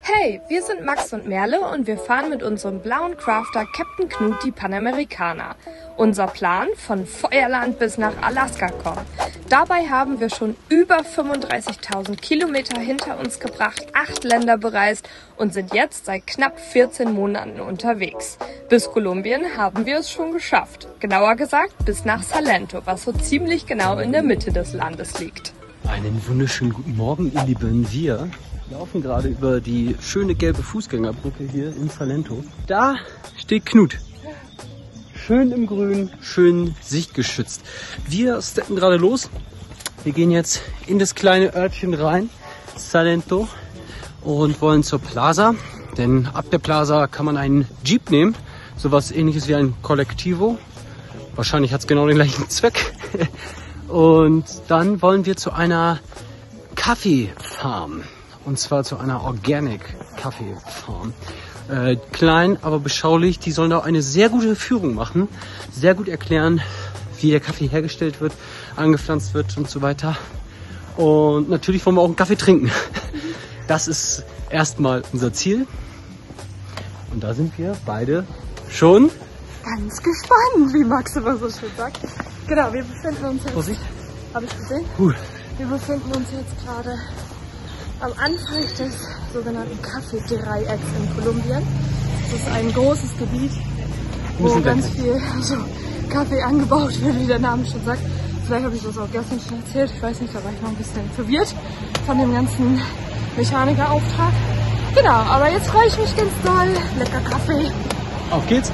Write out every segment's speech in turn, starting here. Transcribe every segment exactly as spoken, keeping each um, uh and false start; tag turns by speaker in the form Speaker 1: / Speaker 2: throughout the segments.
Speaker 1: Hey, wir sind Max und Merle und wir fahren mit unserem blauen Crafter Captain Knut die Panamericana. Unser Plan: von Feuerland bis nach Alaska kommen. Dabei haben wir schon über fünfunddreißigtausend Kilometer hinter uns gebracht, acht Länder bereist und sind jetzt seit knapp vierzehn Monaten unterwegs. Bis Kolumbien haben wir es schon geschafft. Genauer gesagt bis nach Salento, was so ziemlich genau in der Mitte des Landes liegt.
Speaker 2: Einen wunderschönen guten Morgen, ihr Lieben. Wir laufen gerade über die schöne gelbe Fußgängerbrücke hier in Salento. Da steht Knut. Schön im Grün, schön sichtgeschützt. Wir steppen gerade los. Wir gehen jetzt in das kleine Örtchen rein, Salento, und wollen zur Plaza. Denn ab der Plaza kann man einen Jeep nehmen, sowas ähnliches wie ein Collectivo. Wahrscheinlich hat es genau den gleichen Zweck. Und dann wollen wir zu einer Kaffeefarm. Und zwar zu einer Organic Kaffeefarm. Äh, klein, aber beschaulich. Die sollen auch eine sehr gute Führung machen. Sehr gut erklären, wie der Kaffee hergestellt wird, angepflanzt wird und so weiter. Und natürlich wollen wir auch einen Kaffee trinken. Das ist erstmal unser Ziel. Und da sind wir beide schon
Speaker 1: ganz gespannt, wie Max immer so schön sagt. Genau, wir befinden uns jetzt...
Speaker 2: Vorsicht.
Speaker 1: Habe ich gesehen?
Speaker 2: Uh. Wir
Speaker 1: befinden uns jetzt gerade am Anfang des sogenannten Kaffeedreiecks in Kolumbien. Das ist ein großes Gebiet, wo ganz viel also, Kaffee angebaut wird, wie der Name schon sagt. Vielleicht habe ich das auch gestern schon erzählt, ich weiß nicht, da war ich noch ein bisschen verwirrt von dem ganzen Mechanikerauftrag. Genau, aber jetzt freue ich mich ganz doll. Lecker Kaffee.
Speaker 2: Auf geht's!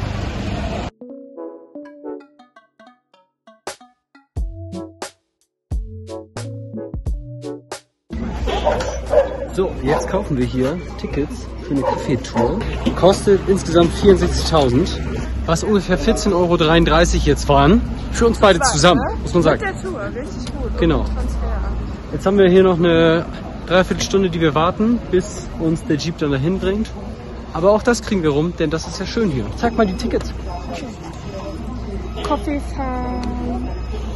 Speaker 2: So, jetzt kaufen wir hier Tickets für eine Kaffeetour. Kostet insgesamt vierundsechzigtausend, was ungefähr vierzehn Euro dreiunddreißig jetzt waren. Für uns beide zusammen, muss man sagen.
Speaker 1: Mit der Tour, richtig gut.
Speaker 2: Genau. Jetzt haben wir hier noch eine Dreiviertelstunde, die wir warten, bis uns der Jeep dann dahin bringt. Aber auch das kriegen wir rum, denn das ist ja schön hier. Zeig mal die Tickets.
Speaker 1: Coffee Farm.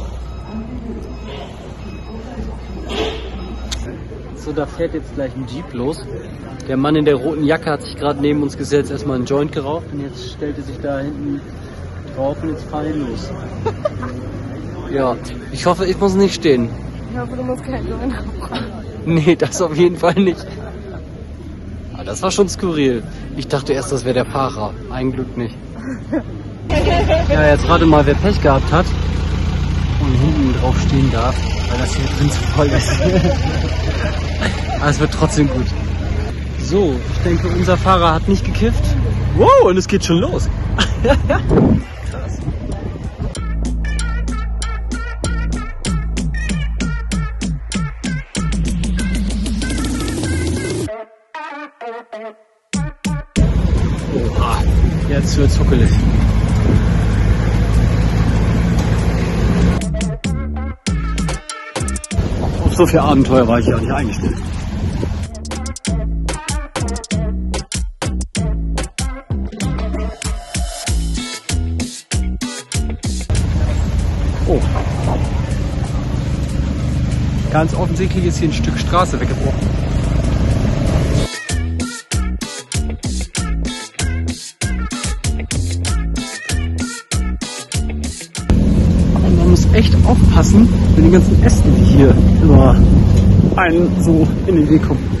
Speaker 2: So, da fährt jetzt gleich ein Jeep los. Der Mann in der roten Jacke hat sich gerade neben uns gesetzt, erstmal einen Joint geraucht und jetzt stellt er sich da hinten drauf und jetzt fahren wir los. Ja, ich hoffe, ich muss nicht stehen.
Speaker 1: Ich hoffe, du musst keinen Joint rauchen.
Speaker 2: Nee, das auf jeden Fall nicht. Aber das war schon skurril. Ich dachte erst, das wäre der Fahrer. Ein Glück nicht. Ja, jetzt rate mal, wer Pech gehabt hat und hinten drauf stehen darf, weil das hier drin zu voll ist. Aber es wird trotzdem gut. So, ich denke, unser Fahrer hat nicht gekifft. Wow, und es geht schon los. Krass. Oha, jetzt wird's huckelig. Auf so viel Abenteuer war ich ja nicht eingestellt. Oh. Ganz offensichtlich ist hier ein Stück Straße weggebrochen. Und man muss echt aufpassen mit den ganzen Ästen, die hier immer einen so in den Weg kommen.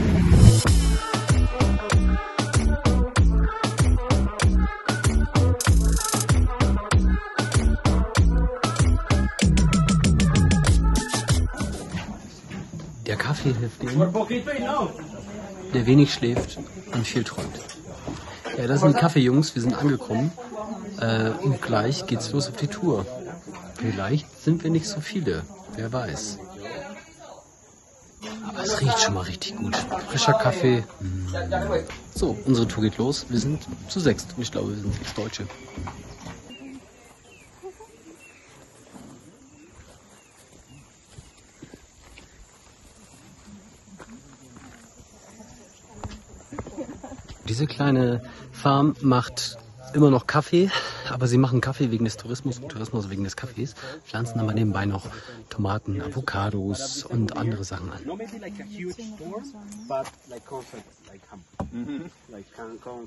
Speaker 2: Der Kaffee hilft dem, der wenig schläft und viel träumt. Ja, das sind die Kaffeejungs, wir sind angekommen äh, und gleich geht's los auf die Tour. Vielleicht sind wir nicht so viele, wer weiß. Aber es riecht schon mal richtig gut. Frischer Kaffee. So, unsere Tour geht los. Wir sind zu sechst und ich glaube, wir sind sechs Deutsche. Diese kleine Farm macht immer noch Kaffee, aber sie machen Kaffee wegen des Tourismus und Tourismus wegen des Kaffees, pflanzen aber nebenbei noch Tomaten, Avocados und andere Sachen an. Mm-hmm. Like cancones.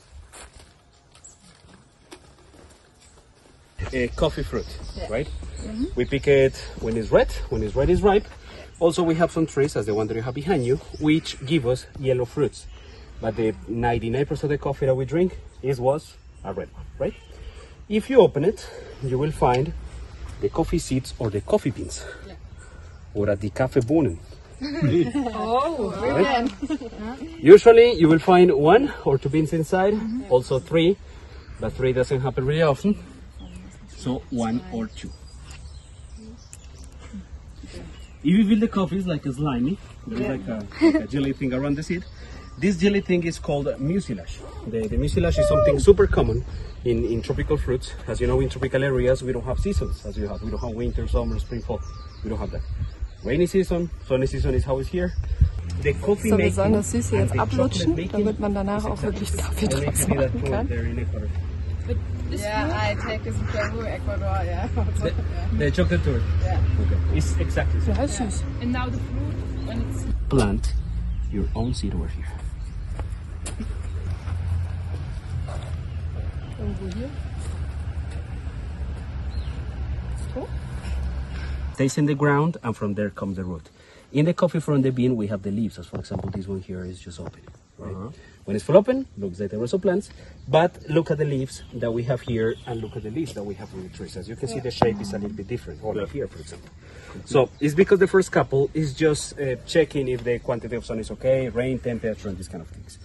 Speaker 2: A coffee fruit, yeah. Right? Mm-hmm. We pick it when it's red. When it's red, it's ripe. Also, we have some trees, as the one that you have behind you, which give us yellow fruits. But the ninety-nine percent of the coffee that we drink is was a red one, right? If you open it, you will find the coffee seeds or the coffee beans. Yeah. Oder die Kaffeebohnen.
Speaker 1: Oh,
Speaker 2: right? Usually you will find one or two beans inside, mm-hmm. Also three, but three doesn't happen really often. So one or two. If you feel the coffee is like a slimy, there is like a, like a jelly thing around the seed. This jelly thing is called mucilage. The, the mucilage is something super common in, in tropical fruits. As you know, in tropical areas, we don't have seasons as you have. We don't have winter, summer, spring, fall. We don't have that. Rainy season, sunny season is how it's here. The coffee
Speaker 1: so, wir sollen das Süße jetzt ablutschen, damit man danach auch wirklich Kaffee draus machen kann.
Speaker 3: Yeah, I take this in Peru, Ecuador, yeah.
Speaker 2: The, the chocolate tour?
Speaker 3: Yeah.
Speaker 2: Okay, it's exactly the same.
Speaker 1: Ja,
Speaker 3: and now the fruit, when it's...
Speaker 2: Plant your own seed over here.
Speaker 1: Irgendwo hier. So.
Speaker 2: Stays in the ground, and from there comes the root. In the coffee from the bean, we have the leaves. As for example, this one here is just open. Right? Uh-huh. When it's full open, looks like the rest of plants. But look at the leaves that we have here, and look at the leaves that we have on the trees. As you can see, the shape is a little bit different. Or like here, for example. So it's because the first couple is just uh, checking if the quantity of sun is okay, rain, temperature, and these kind of things.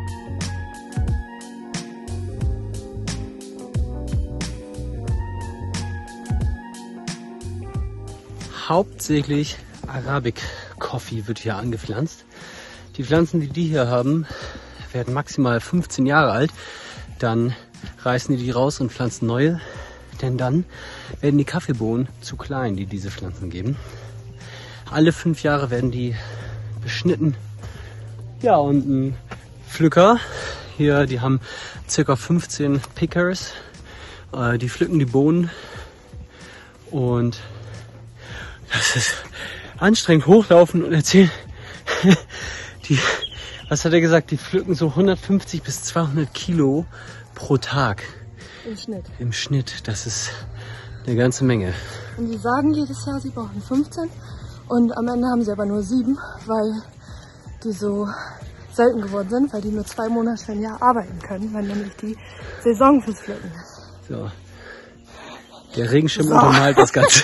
Speaker 2: Hauptsächlich Arabic Coffee wird hier angepflanzt. Die Pflanzen, die die hier haben, werden maximal fünfzehn Jahre alt. Dann reißen die die raus und pflanzen neue. Denn dann werden die Kaffeebohnen zu klein, die diese Pflanzen geben. Alle fünf Jahre werden die beschnitten. Ja, und ein Pflücker hier, die haben circa fünfzehn Pickers. Äh, die pflücken die Bohnen. Und das ist anstrengend, hochlaufen und erzählen. Die, was hat er gesagt? Die pflücken so hundertfünfzig bis zweihundert Kilo pro Tag.
Speaker 1: Im Schnitt.
Speaker 2: Im Schnitt. Das ist eine ganze Menge.
Speaker 1: Und sie sagen jedes Jahr, sie brauchen fünfzehn. Und am Ende haben sie aber nur sieben, weil die so selten geworden sind, weil die nur zwei Monate im Jahr arbeiten können, wenn nämlich die Saison fürs Pflücken ist.
Speaker 2: So. Der Regenschirm so. Untermalt das Ganze.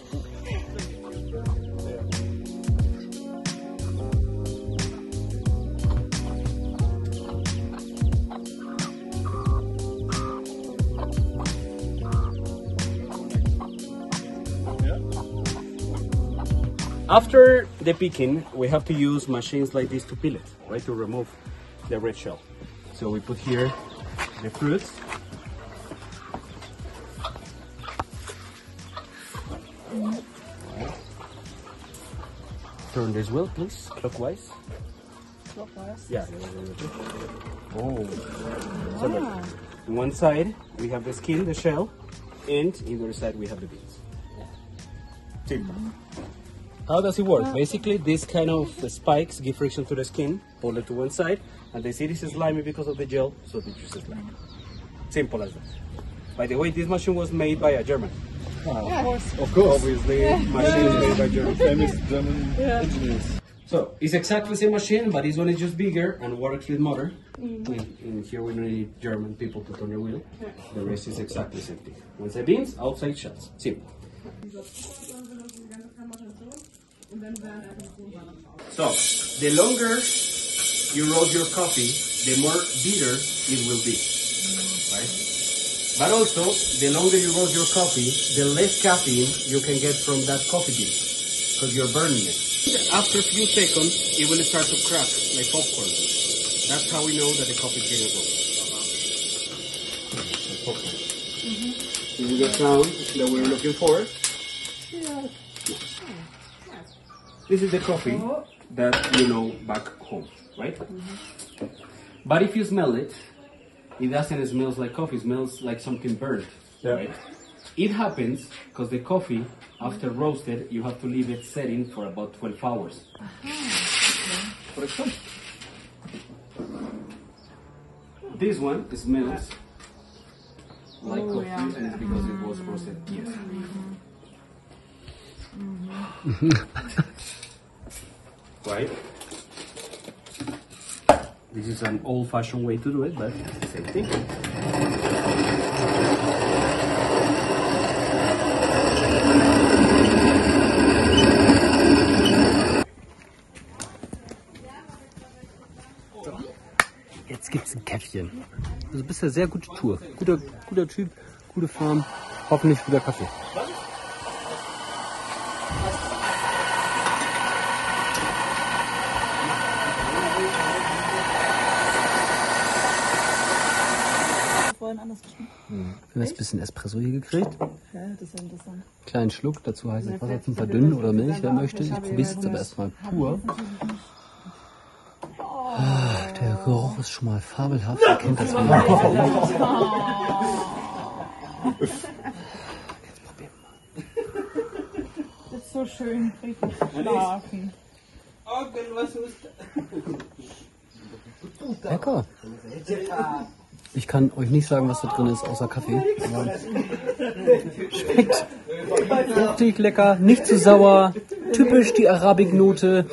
Speaker 2: After the picking, we have to use machines like this to peel it, right, to remove the red shell. So we put here the fruits. Turn this wheel, please, clockwise.
Speaker 1: Clockwise?
Speaker 2: Yeah. Oh. So look, on one side we have the skin, the shell, and in the other side we have the beans. Simple. How does it work? Basically, these kind of spikes give friction to the skin, pull it to one side, and the seed is slimy because of the gel, so the juice is black. Simple as that. By the way, this machine was made by a German.
Speaker 3: Oh, yeah. Of course.
Speaker 2: Of course. Obviously, yeah. Machine is made by German.
Speaker 4: Famous German yeah. engineers.
Speaker 2: So, it's exactly the same machine, but this one is just bigger and works with motor. Mm-hmm. in, in here we need German people to turn the wheel. Yeah. The rest is exactly the same thing. Inside beans, outside shells. Simple. So, the longer you roast your coffee, the more bitter it will be, right? But also, the longer you roast your coffee, the less caffeine you can get from that coffee bean, because you're burning it. After a few seconds, it will start to crack like popcorn. That's how we know that the coffee is getting roasted. Mm-hmm. This is the sound that we're looking for. Yeah. This is the coffee that you know back home, right? Mm-hmm. But if you smell it, it doesn't smell like coffee, it smells like something burnt, yeah. Right? It happens because the coffee, after roasted, you have to leave it setting for about twelve hours. Uh-huh. Okay. For example. This one smells like
Speaker 3: Oh,
Speaker 2: coffee,
Speaker 3: yeah.
Speaker 2: and it's because it was roasted. Yes. Right. This is an old-fashioned way to do it, but same thing. Jetzt gibt's ein Käffchen. Also bisher sehr gute Tour. Guter, guter Typ, gute Farm, hoffentlich guter Kaffee.
Speaker 3: Vorhin anders geschmeckt.
Speaker 2: Wir haben jetzt ein bisschen Espresso hier gekriegt.
Speaker 3: Ja, das ist interessant.
Speaker 2: Kleinen Schluck, dazu heißes Wasser zum Verdünnen oder Milch, wer möchte. Ich probiere es jetzt aber erstmal pur. Ah, der Geruch ist schon mal fabelhaft. Ihr kennt das mal. Jetzt probieren wir mal.
Speaker 3: Das ist so schön, richtig schlafen.
Speaker 2: Lecker. Ich kann euch nicht sagen, was da drin ist, außer Kaffee. Aber schmeckt fruchtig, lecker, nicht zu sauer. Typisch die Arabik-Note.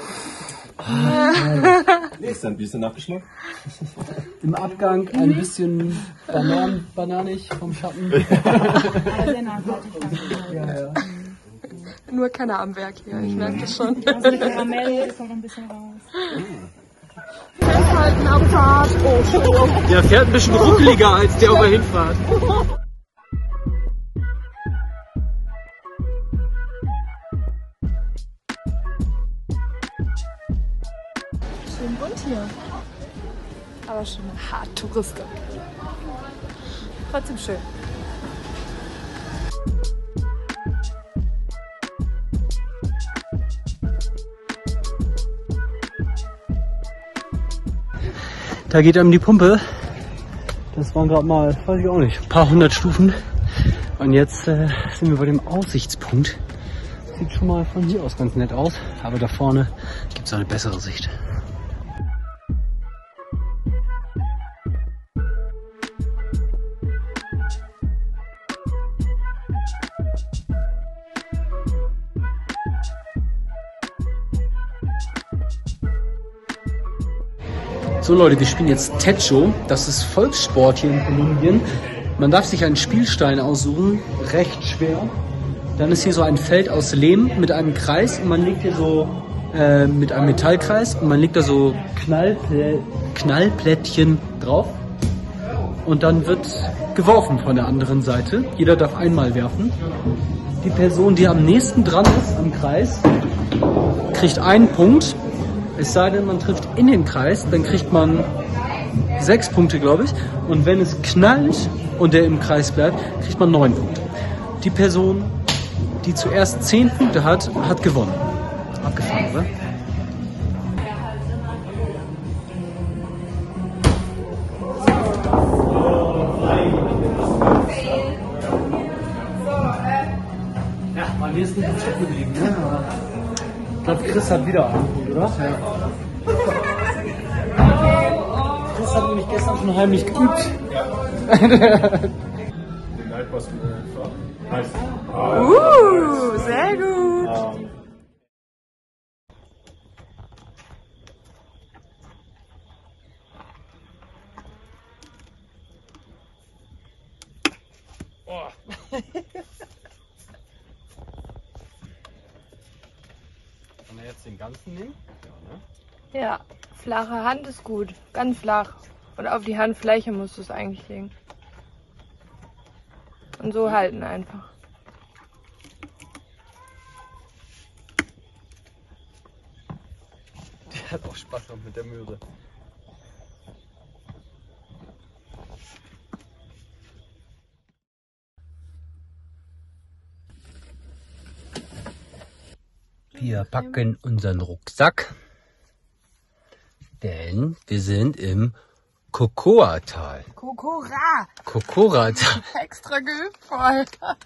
Speaker 4: Ist ein bisschen Nachgeschmack.
Speaker 2: Im Abgang ein bisschen Banan bananig vom Schatten. Ja, ja.
Speaker 1: Nur keiner am Werk hier, ich merke das schon.
Speaker 3: Also die Karamell ist noch ein bisschen raus.
Speaker 1: Festhalten am Fahrt. Oh, Entschuldigung.
Speaker 2: Der fährt ein bisschen ruckeliger als der auf der Hinfahrt.
Speaker 1: Schön bunt hier. Aber schon hart touristisch. Trotzdem schön.
Speaker 2: Da geht einem die Pumpe. Das waren gerade mal, weiß ich auch nicht, ein paar hundert Stufen. Und jetzt äh, sind wir bei dem Aussichtspunkt. Sieht schon mal von hier aus ganz nett aus. Aber da vorne gibt es eine bessere Sicht. So Leute, wir spielen jetzt Techo. Das ist Volkssport hier in Kolumbien. Man darf sich einen Spielstein aussuchen, recht schwer. Dann ist hier so ein Feld aus Lehm mit einem Kreis und man legt hier so äh, mit einem Metallkreis und man legt da so Knallplä Knallplättchen drauf. Und dann wird geworfen von der anderen Seite. Jeder darf einmal werfen. Die Person, die am nächsten dran ist am Kreis, kriegt einen Punkt. Es sei denn, man trifft in den Kreis, dann kriegt man sechs Punkte, glaube ich. Und wenn es knallt und der im Kreis bleibt, kriegt man neun Punkte. Die Person, die zuerst zehn Punkte hat, hat gewonnen. Abgefahren, oder? Ja, bei mir ist nicht gut geblieben, ne? Aber ich glaube, Chris hat wieder einen Punkt, oder? Ja. Chris hat nämlich gestern schon heimlich geübt.
Speaker 1: Uh, sehr gut.
Speaker 2: Kann er jetzt den ganzen nehmen? Ja, ne?
Speaker 1: Ja, flache Hand ist gut. Ganz flach. Und auf die Handfläche musst du es eigentlich legen. Und so halten einfach.
Speaker 2: Der hat auch Spaß noch mit der Möhre. Wir packen unseren Rucksack, denn wir sind im Cocoa-Tal.
Speaker 1: Kokora!
Speaker 2: Cocoa-Tal.
Speaker 1: Extra geübt voll.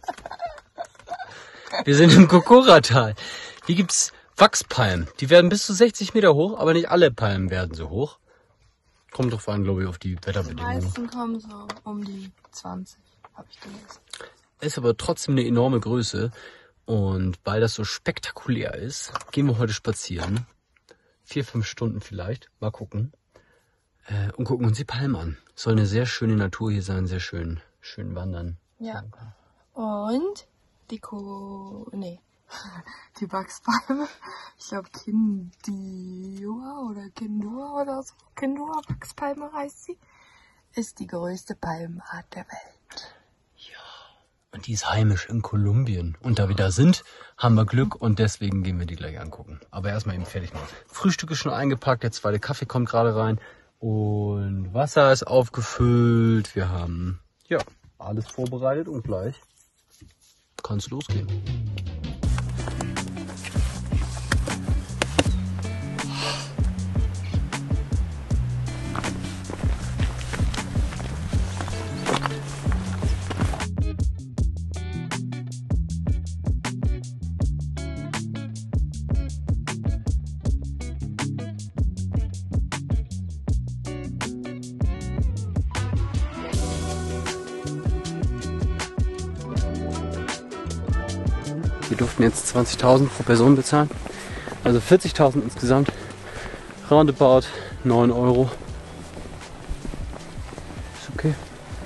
Speaker 2: Wir sind im Cocoa-Tal. Hier gibt's Wachspalmen. Die werden bis zu sechzig Meter hoch, aber nicht alle Palmen werden so hoch. Kommt drauf an, glaube ich, auf die
Speaker 1: Die
Speaker 2: Wetterbedingungen.
Speaker 1: meisten kommen so um die zwanzig, habe ich gelesen.
Speaker 2: Ist aber trotzdem eine enorme Größe. Und weil das so spektakulär ist, gehen wir heute spazieren. Vier, fünf Stunden vielleicht. Mal gucken. Äh, und gucken uns die Palmen an. Soll eine sehr schöne Natur hier sein, sehr schön, schön wandern.
Speaker 1: Ja. Und die Ko... Nee. Die Wachspalme. Ich glaube Kindua oder Kindua oder so. Kindua Wachspalme heißt sie. Ist die größte Palmenart der Welt.
Speaker 2: Und die ist heimisch in Kolumbien. Und da wir da sind, haben wir Glück und deswegen gehen wir die gleich angucken. Aber erstmal eben fertig machen. Frühstück ist schon eingepackt, der zweite Kaffee kommt gerade rein. Und Wasser ist aufgefüllt. Wir haben, ja, alles vorbereitet und gleich kann es losgehen. Wir durften jetzt zwanzigtausend pro Person bezahlen, also vierzigtausend insgesamt, roundabout neun Euro. Ist okay.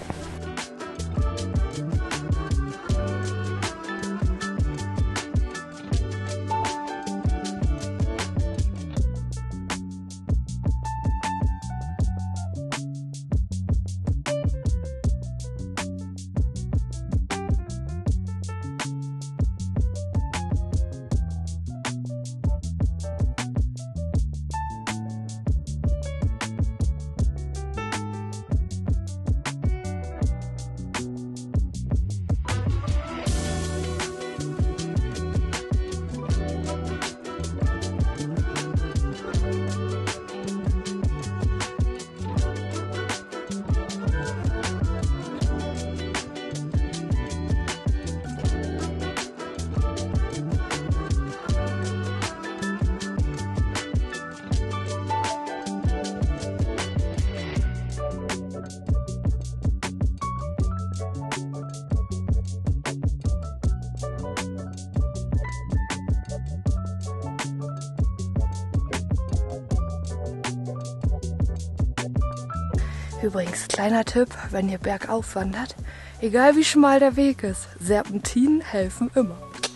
Speaker 1: Übrigens, kleiner Tipp, wenn ihr bergauf wandert, egal wie schmal der Weg ist, Serpentinen helfen immer.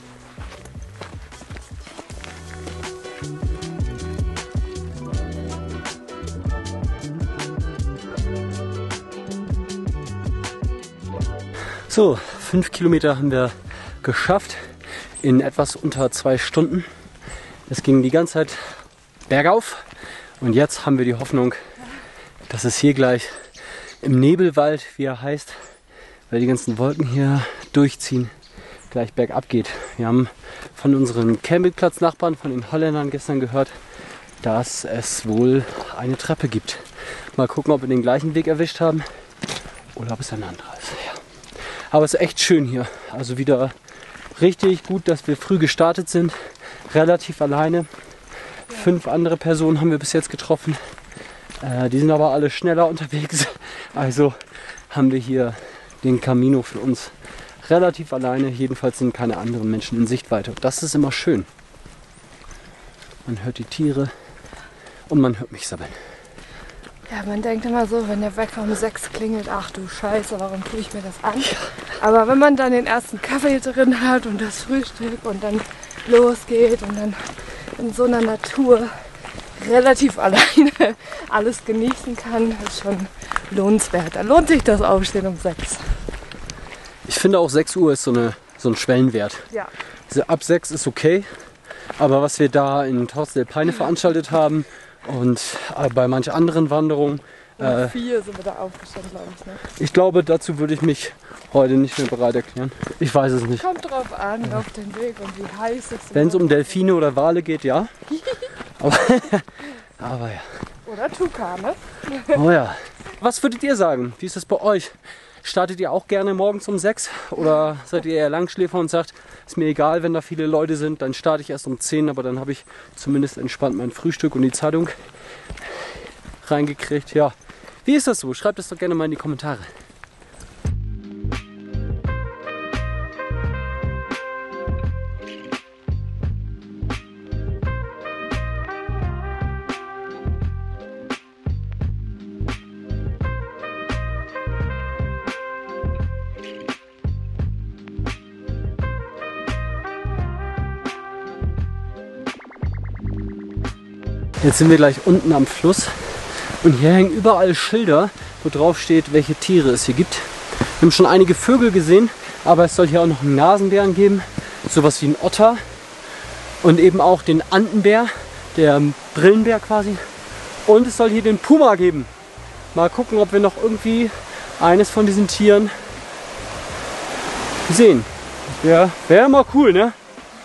Speaker 2: So, fünf Kilometer haben wir geschafft in etwas unter zwei Stunden. Es ging die ganze Zeit bergauf und jetzt haben wir die Hoffnung, dass es hier gleich im Nebelwald, wie er heißt, weil die ganzen Wolken hier durchziehen, gleich bergab geht. Wir haben von unseren Campingplatznachbarn, von den Holländern gestern gehört, dass es wohl eine Treppe gibt. Mal gucken, ob wir den gleichen Weg erwischt haben oder ob es ein anderer ist. Ja. Aber es ist echt schön hier. Also wieder richtig gut, dass wir früh gestartet sind. Relativ alleine. Fünf andere Personen haben wir bis jetzt getroffen. Äh, die sind aber alle schneller unterwegs. Also haben wir hier den Camino für uns relativ alleine. Jedenfalls sind keine anderen Menschen in Sichtweite. Und das ist immer schön. Man hört die Tiere und man hört mich sabbeln.
Speaker 1: Ja, man denkt immer so, wenn der Wecker um sechs klingelt, ach du Scheiße, warum tue ich mir das an? Aber wenn man dann den ersten Kaffee drin hat und das Frühstück und dann losgeht und dann in so einer Natur relativ alleine alles genießen kann, ist schon lohnenswert. Da lohnt sich das Aufstehen um sechs.
Speaker 2: Ich finde auch sechs Uhr ist so, eine, so ein Schwellenwert.
Speaker 1: Ja.
Speaker 2: Also ab sechs ist okay, aber was wir da in Torres del Paine veranstaltet haben und äh, bei manch anderen Wanderungen,
Speaker 1: Um
Speaker 2: äh,
Speaker 1: vier sind wir da aufgestanden, glaube ich. Ne?
Speaker 2: ich glaube, dazu würde ich mich heute nicht mehr bereit erklären. Ich weiß es nicht.
Speaker 1: Kommt drauf an, auf den Weg und wie heiß es ist.
Speaker 2: Wenn es um Delfine oder Wale geht, ja. Aber, aber ja.
Speaker 1: Oder Tukane.
Speaker 2: Oh ja. Was würdet ihr sagen? Wie ist es bei euch? Startet ihr auch gerne morgens um sechs? Oder seid ihr eher Langschläfer und sagt, ist mir egal, wenn da viele Leute sind, dann starte ich erst um zehn, aber dann habe ich zumindest entspannt mein Frühstück und die Zeitung reingekriegt. Ja, Wie ist das so? Schreibt es doch gerne mal in die Kommentare. Jetzt sind wir gleich unten am Fluss und hier hängen überall Schilder, wo drauf steht, welche Tiere es hier gibt. Wir haben schon einige Vögel gesehen, aber es soll hier auch noch einen Nasenbären geben, sowas wie einen Otter und eben auch den Andenbär, der Brillenbär quasi. Und es soll hier den Puma geben. Mal gucken, ob wir noch irgendwie eines von diesen Tieren sehen. Ja, wäre mal cool, ne?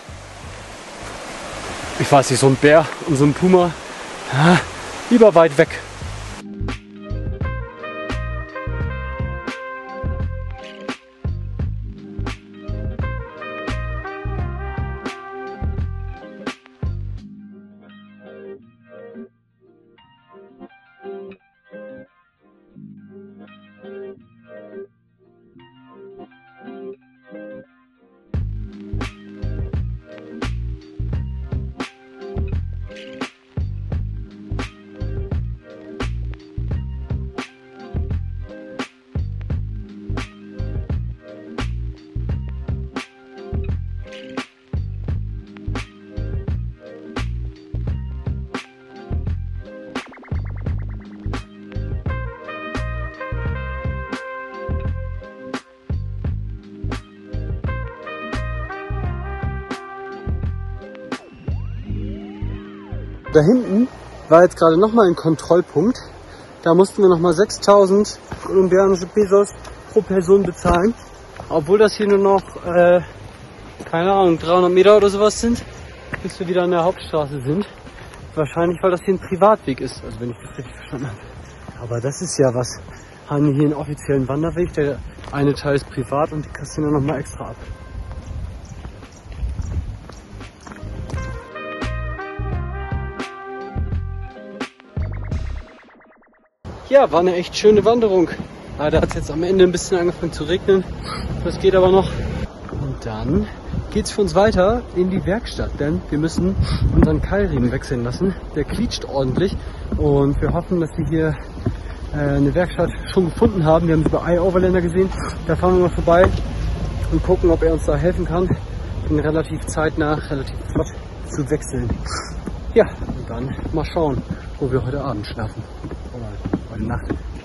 Speaker 2: Ich weiß nicht, so ein Bär und so ein Puma, ja, lieber weit weg. Da hinten war jetzt gerade nochmal ein Kontrollpunkt. Da mussten wir nochmal sechstausend kolumbianische Pesos pro Person bezahlen. Obwohl das hier nur noch, äh, keine Ahnung, dreihundert Meter oder sowas sind, bis wir wieder an der Hauptstraße sind. Wahrscheinlich, weil das hier ein Privatweg ist, also wenn ich das richtig verstanden habe. Aber das ist ja was. Haben hier einen offiziellen Wanderweg, der eine Teil ist privat und die kassieren dann nochmal extra ab. Ja, war eine echt schöne Wanderung. Leider hat es jetzt am Ende ein bisschen angefangen zu regnen. Das geht aber noch. Und dann geht es für uns weiter in die Werkstatt, denn wir müssen unseren Keilriemen wechseln lassen. Der quietscht ordentlich und wir hoffen, dass wir hier äh, eine Werkstatt schon gefunden haben. Wir haben es bei iOverlander gesehen. Da fahren wir mal vorbei und gucken, ob er uns da helfen kann, den relativ zeitnah, relativ flott zu wechseln. Ja, und dann mal schauen, wo wir heute Abend schlafen. Oder heute Nacht.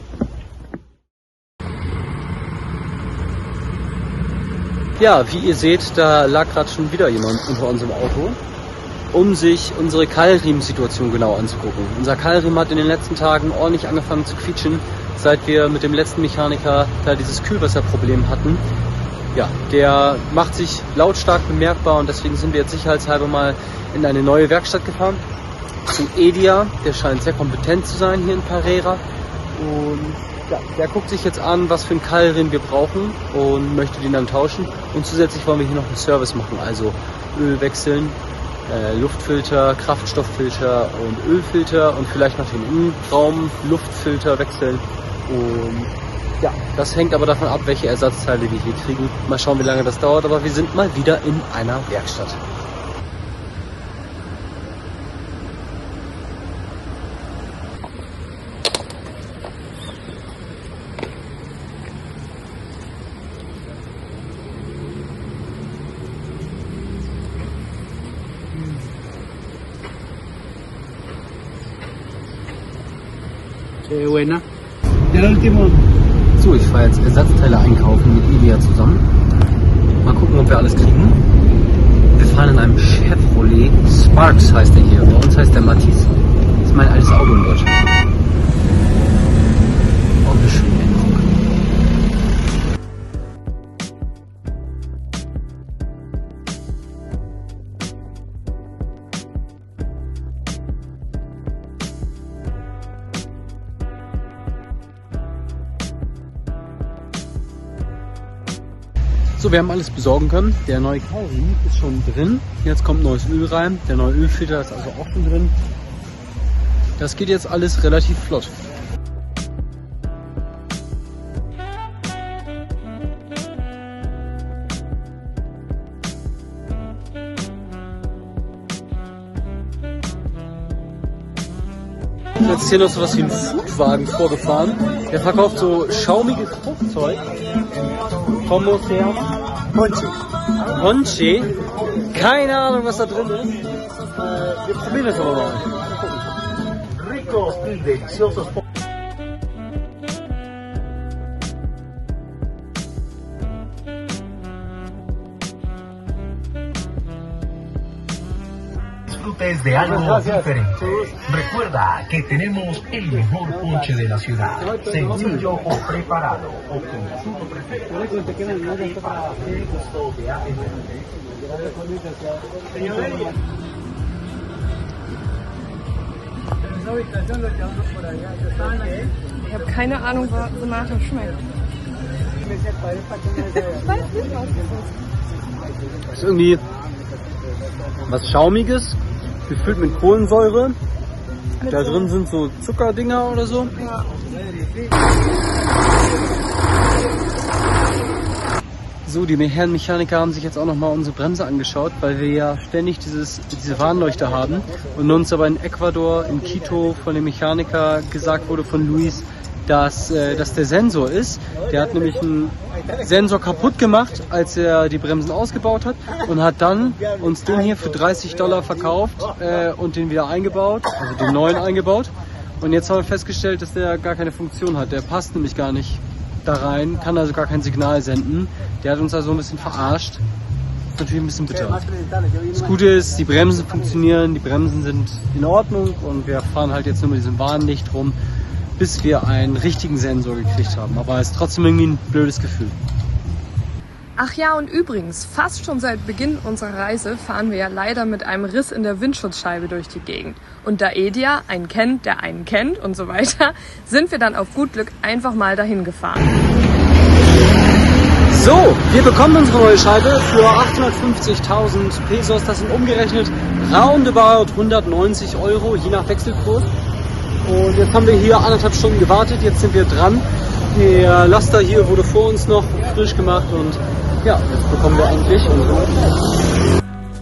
Speaker 2: Ja, wie ihr seht, da lag gerade schon wieder jemand unter unserem Auto, um sich unsere Keilriemensituation genau anzugucken. Unser Keilriemen hat in den letzten Tagen ordentlich angefangen zu quietschen, seit wir mit dem letzten Mechaniker da dieses Kühlwasserproblem hatten. Ja, der macht sich lautstark bemerkbar und deswegen sind wir jetzt sicherheitshalber mal in eine neue Werkstatt gefahren. Zu Edia, der scheint sehr kompetent zu sein hier in Pereira. Und ja, der guckt sich jetzt an, was für einen Keilriemen wir brauchen und möchte den dann tauschen. Und zusätzlich wollen wir hier noch einen Service machen, also Öl wechseln, äh, Luftfilter, Kraftstofffilter und Ölfilter und vielleicht noch den Innenraum-Luftfilter wechseln. Und ja, das hängt aber davon ab, welche Ersatzteile wir hier kriegen. Mal schauen, wie lange das dauert, aber wir sind mal wieder in einer Werkstatt. So, ich fahre jetzt Ersatzteile einkaufen mit Elia zusammen. Mal gucken, ob wir alles kriegen. Wir fahren in einem Chevrolet Sparks, heißt der hier. Bei uns heißt der Matisse. Das ist mein altes Auto in Deutschland. Oh, wie schön. So, wir haben alles besorgen können. Der neue Keilriemen ist schon drin. Jetzt kommt neues Öl rein. Der neue Ölfilter ist also auch schon drin. Das geht jetzt alles relativ flott. jetzt ist hier noch so was wie ein Foodwagen vorgefahren. Der verkauft so schaumiges Fruchtzeug. Como se llama? Ponche. Ponche? Keine Ahnung, was da drin ist. Äh, wir probieren das aber mal. Ricos y deliciosos.
Speaker 5: Disfrutes de algo diferente. Recuerda que tenemos el mejor ponche de la ciudad, sencillo o preparado, o con su preferido.
Speaker 1: Ich habe keine Ahnung, wonach das schmeckt. Ich weiß nicht, was das
Speaker 2: Das ist irgendwie was Schaumiges, gefüllt mit Kohlensäure. Da drin sind so Zuckerdinger oder so.
Speaker 1: Ja.
Speaker 2: So, die Herren Mechaniker haben sich jetzt auch nochmal unsere Bremse angeschaut, weil wir ja ständig dieses, diese Warnleuchter haben und uns aber in Ecuador, in Quito von dem Mechaniker gesagt wurde von Luis, dass äh, das der Sensor ist. Der hat nämlich einen Sensor kaputt gemacht, als er die Bremsen ausgebaut hat und hat dann uns den hier für dreißig Dollar verkauft äh, und den wieder eingebaut, also den neuen eingebaut. Und jetzt haben wir festgestellt, dass der gar keine Funktion hat. Der passt nämlich gar nicht da rein, kann also gar kein Signal senden. Der hat uns also ein bisschen verarscht. Ist natürlich ein bisschen bitter. Das Gute ist, die Bremsen funktionieren, die Bremsen sind in Ordnung und wir fahren halt jetzt nur mit diesem Warnlicht rum, bis wir einen richtigen Sensor gekriegt haben. Aber es ist trotzdem irgendwie ein blödes Gefühl.
Speaker 1: Ach ja, und übrigens, fast schon seit Beginn unserer Reise fahren wir ja leider mit einem Riss in der Windschutzscheibe durch die Gegend. Und da Edia einen kennt, der einen kennt und so weiter, sind wir dann auf gut Glück einfach mal dahin gefahren.
Speaker 2: So, wir bekommen unsere neue Scheibe für achthundertfünfzigtausend Pesos. Das sind umgerechnet roundabout hundertneunzig Euro, je nach Wechselkurs. Und jetzt haben wir hier anderthalb Stunden gewartet, jetzt sind wir dran. Der Laster hier wurde vor uns noch frisch gemacht und ja, jetzt bekommen wir endlich unsere.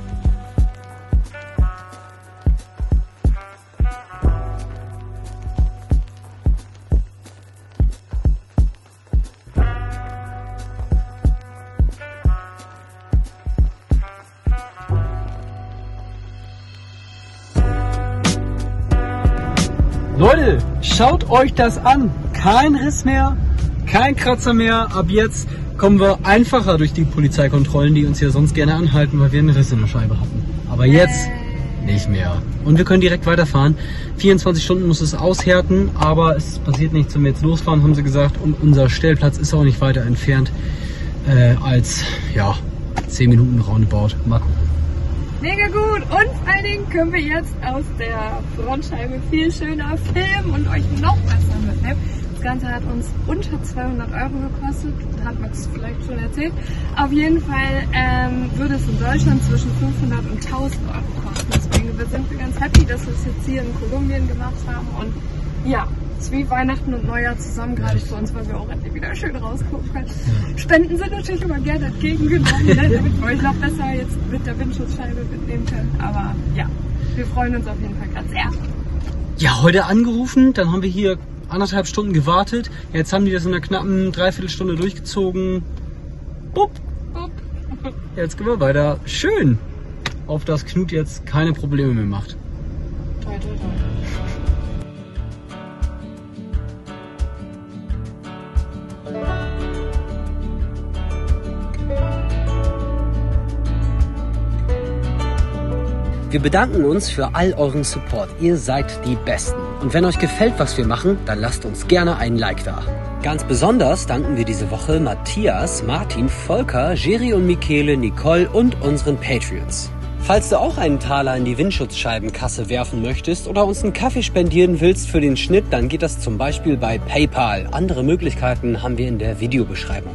Speaker 2: Leute, schaut euch das an. Kein Riss mehr, kein Kratzer mehr. Ab jetzt kommen wir einfacher durch die Polizeikontrollen, die uns ja sonst gerne anhalten, weil wir einen Riss in der Scheibe hatten. Aber jetzt nicht mehr. Und wir können direkt weiterfahren. vierundzwanzig Stunden muss es aushärten, aber es passiert nichts, wenn wir jetzt losfahren, haben sie gesagt. Und unser Stellplatz ist auch nicht weiter entfernt äh, als ja, zehn Minuten roundabout. Mal gucken.
Speaker 1: Mega gut, und vor allen Dingen können wir jetzt aus der Frontscheibe viel schöner filmen und euch noch besser mitnehmen. Das Ganze hat uns unter zweihundert Euro gekostet, hat Max vielleicht schon erzählt. Auf jeden Fall ähm, würde es in Deutschland zwischen fünfhundert und tausend Euro kosten. Deswegen sind wir ganz happy, dass wir es jetzt hier in Kolumbien gemacht haben. Und ja, es ist wie Weihnachten und Neujahr zusammen, gerade für uns, weil wir auch endlich wieder schön rausgucken können. Spenden sind natürlich immer gerne entgegengenommen, ne, damit wir euch noch besser jetzt mit der Windschutzscheibe mitnehmen können. Aber ja, wir freuen uns auf jeden Fall gerade sehr.
Speaker 2: Ja, heute angerufen, dann haben wir hier anderthalb Stunden gewartet. Jetzt haben die das in einer knappen Dreiviertelstunde durchgezogen. Bupp.
Speaker 1: Bupp.
Speaker 2: Jetzt gehen wir weiter. Schön. Auf dass Knut jetzt keine Probleme mehr macht.
Speaker 1: Toi, toi, toi.
Speaker 6: Wir bedanken uns für all euren Support. Ihr seid die Besten. Und wenn euch gefällt, was wir machen, dann lasst uns gerne einen Like da. Ganz besonders danken wir diese Woche Matthias, Martin, Volker, Jerry und Michele, Nicole und unseren Patreons. Falls du auch einen Taler in die Windschutzscheibenkasse werfen möchtest oder uns einen Kaffee spendieren willst für den Schnitt, dann geht das zum Beispiel bei PayPal. Andere Möglichkeiten haben wir in der Videobeschreibung.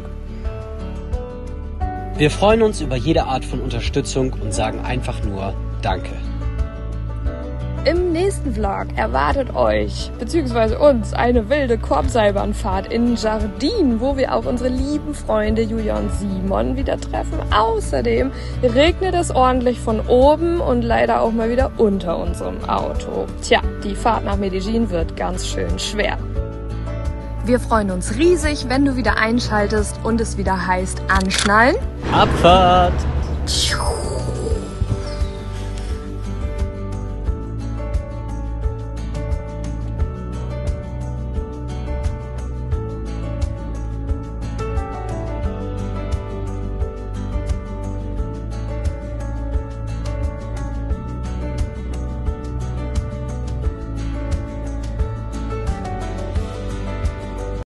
Speaker 6: Wir freuen uns über jede Art von Unterstützung und sagen einfach nur Danke.
Speaker 1: Im nächsten Vlog erwartet euch, beziehungsweise uns, eine wilde Korbseilbahnfahrt in Jardin, wo wir auch unsere lieben Freunde Julia und Simon wieder treffen. Außerdem regnet es ordentlich von oben und leider auch mal wieder unter unserem Auto. Tja, die Fahrt nach Medellin wird ganz schön schwer. Wir freuen uns riesig, wenn du wieder einschaltest und es wieder heißt anschnallen.
Speaker 2: Abfahrt!